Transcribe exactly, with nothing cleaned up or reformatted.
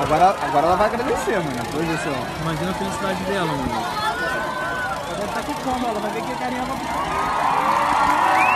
Agora, agora ela vai agradecer, mano. Depois desse, ó. Imagina a felicidade dela, mano. Ela deve estar com fome, ela vai ver que a carinha vai...